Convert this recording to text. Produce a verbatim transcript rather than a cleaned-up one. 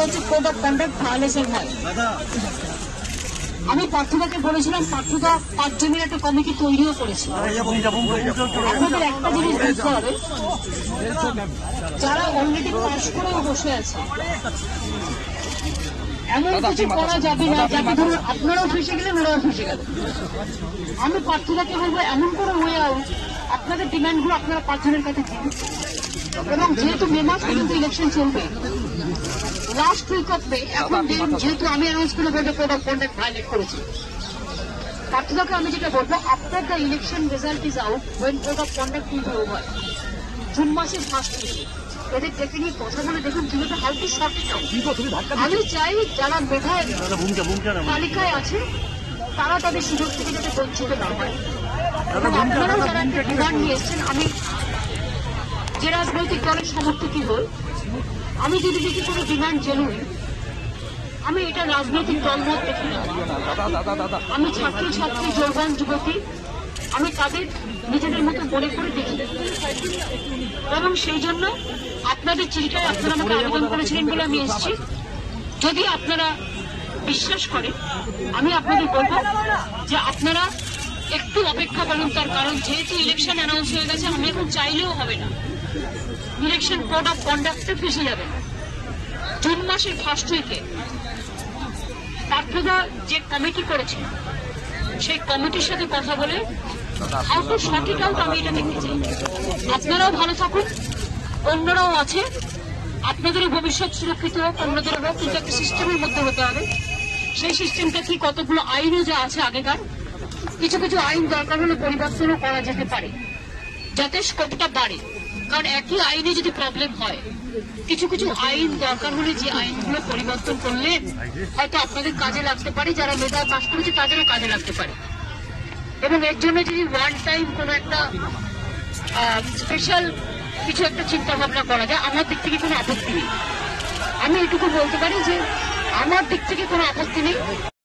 হচ্ছে code of conduct violation হয়। আমি পার্থদাকে বলেছিলাম, পার্থদা পাঁচজনের একটা কমিটি তৈরিও করেছে। আপনাদের একটা জিনিস বুঝতে হবে, যারা অলরেডি পাস করেও বসে আছে এমন কিছু করা যাবে না যাতে ধরুন আপনারাও ফেসে গেলেন, ওরাও ফেসে গেল। আমি পার্থদাকে বলবো এমন করে ওয়ে আউট, আপনাদের ডিমান্ড গুলো আপনারা পাঁচজনের কাছে দিন। এবং যেহেতু মে মাস পর্যন্ত ইলেকশন চলবে, লাস্ট উইক অফ মে, এখন দিন যেহেতু আমি অ্যানাউন্স করে বলবো কোড অফ কন্ডাক্ট ভায়োলেট করেছি, পার্থদাকে আমি যেটা বলবো, after the election result is out, when code of conduct will be over, June মাসের ফার্স্ট উইকে এদের ডেকে নিয়ে কথা বলে দেখুন কিভাবে how to sort it out. আমি চাই যারা মেধায় তালিকায় আছে তারা তাদের সুযোগ থেকে যাতে বঞ্চিত না হয়। এবং আপনারাও যারা একটা ডিমান্ড নিয়ে এসছেন, আমি যে রাজনৈতিক দলের সমর্থকই হই, আমি যদি দেখি কোনো ডিমান্ড জেনুইন, আমি এটা রাজনৈতিক দলমত দেখি না। আমি ছাত্র ছাত্রী, যৌবন, যুবতী, আমি তাদের নিজেদের মতো মনে করে দেখি। এবং সেই জন্য আপনাদের চিঠিটায় আপনারা আমাকে আবেদন করেছিলেন বলে আমি এসেছি। যদি আপনারা বিশ্বাস করেন, আমি আপনাদের বলবো যে আপনারা একটু অপেক্ষা করুন। তার কারণ যেহেতু ইলেকশন অ্যানাউন্স হয়ে গেছে, আমি এখন চাইলেও হবে না, ইলেকশন কোড অফ কন্ডাক্টে ফেসে যাবে। জুন মাসের ফার্স্ট উইকে পার্থদা যে কমিটি করেছে, সেই কমিটির সাথে কথা বলে how to sort it out আমি এটা দেখতে চাই। আপনারাও ভালো থাকুন, অন্যরাও আছে, আপনাদেরও ভবিষ্যৎ সুরক্ষিত হোক, অন্যদেরও হোক, কিন্তু একটা সিস্টেমের মধ্যে হতে হবে। সেই সিস্টেমটা কি, কতগুলো আইনও যা আছে আগেকার, কিছু কিছু আইন দরকার হলে পরিবর্তনও করা যেতে পারে যাতে স্কোপটা বাড়ে। কারণ একই আইনে যদি প্রবলেম হয়, কিছু কিছু আইন দরকার হলে যে আইনগুলো পরিবর্তন করলে হয়তো আপনাদের কাজে লাগতে পারে, যারা মেধা পাস করেছে তাদেরও কাজে লাগতে পারে। এবং এর জন্য যদি ওয়ান টাইম কোনো একটা স্পেশাল কিছু একটা চিন্তা ভাবনা করা যায়, আমার দিক থেকে কোনো আপত্তি নেই। আমি এটুকু বলতে পারি যে আমার দিক থেকে কোনো আপত্তি নেই।